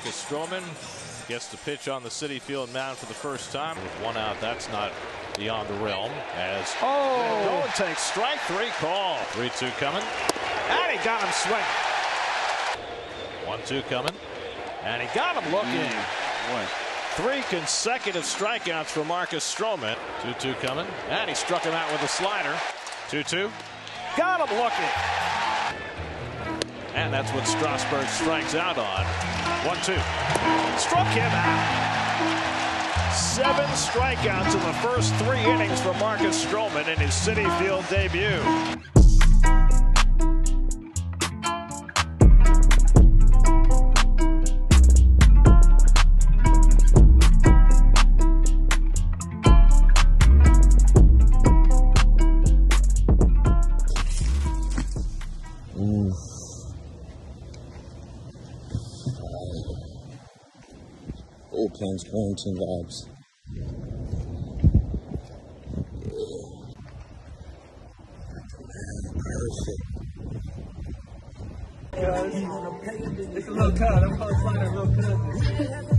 Marcus Stroman gets to pitch on the Citi Field mound for the first time. With one out, that's not beyond the realm. As Nolan takes strike three call. 3-2 coming. And he got him swinging. 1-2 coming. And he got him looking. Three consecutive strikeouts for Marcus Stroman. 2-2 coming. And he struck him out with a slider. 2-2. Got him looking. And that's what Strasburg strikes out on. 1-2. Struck him out. 7 strikeouts in the first 3 innings for Marcus Stroman in his Citi Field debut. Bullpen's quarantine vibes. It's a little cut. I'm calling it a little cut.